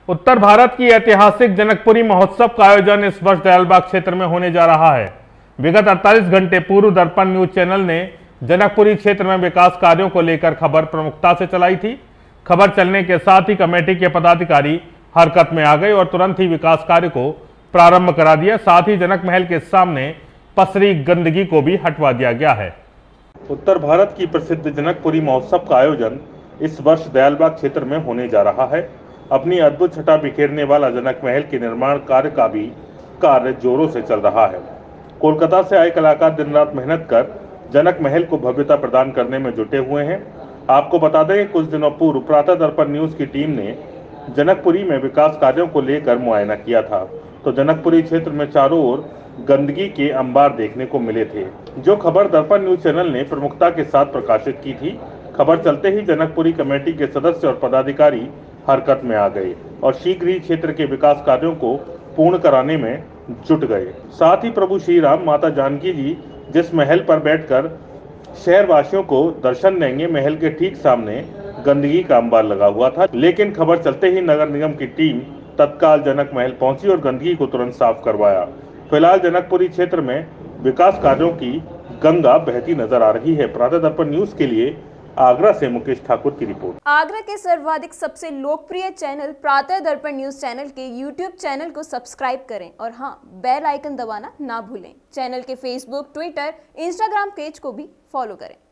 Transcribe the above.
उत्तर भारत की ऐतिहासिक जनकपुरी महोत्सव का आयोजन इस वर्ष दयालबाग क्षेत्र में होने जा रहा है। विगत 48 घंटे पूर्व दर्पण न्यूज चैनल ने जनकपुरी क्षेत्र में विकास कार्यों को लेकर खबर प्रमुखता से चलाई थी। खबर चलने के साथ ही कमेटी के पदाधिकारी हरकत में आ गए और तुरंत ही विकास कार्य को प्रारंभ करा दिया। साथ ही जनक महल के सामने पसरी गंदगी को भी हटवा दिया गया है। उत्तर भारत की प्रसिद्ध जनकपुरी महोत्सव का आयोजन इस वर्ष दयालबाग क्षेत्र में होने जा रहा है। अपनी अद्भुत छटा बिखेरने वाला जनक महल के निर्माण कार्य का भी कार्य जोरों से चल रहा है। कोलकाता से आए कलाकार दिन रात मेहनत कर जनक महल को भव्यता प्रदान करने में जुटे हुए हैं। आपको बता दें, कुछ दिनों पूर्व प्रातः दर्पण न्यूज की टीम ने जनकपुरी में विकास कार्यों को लेकर मुआयना किया था, तो जनकपुरी क्षेत्र में चारों ओर गंदगी के अंबार देखने को मिले थे, जो खबर दर्पण न्यूज चैनल ने प्रमुखता के साथ प्रकाशित की थी। खबर चलते ही जनकपुरी कमेटी के सदस्य और पदाधिकारी हरकत में आ गए और शीघ्र ही क्षेत्र के विकास कार्यों को पूर्ण कराने में जुट गए। साथ ही प्रभु श्री राम, माता जानकी जी जिस महल पर बैठकर शहरवासियों को दर्शन देंगे, महल के ठीक सामने गंदगी का अंबार लगा हुआ था, लेकिन खबर चलते ही नगर निगम की टीम तत्काल जनक महल पहुंची और गंदगी को तुरंत साफ करवाया। फिलहाल जनकपुरी क्षेत्र में विकास कार्यों की गंगा बहती नजर आ रही है। प्रातः दर्पण न्यूज के लिए आगरा से मुकेश ठाकुर की रिपोर्ट। आगरा के सर्वाधिक सबसे लोकप्रिय channel Pratah Darpan news channel के YouTube चैनल को सब्सक्राइब करें और हाँ, बेल आइकन दबाना ना भूलें। चैनल के फेसबुक, ट्विटर, इंस्टाग्राम पेज को भी फॉलो करें।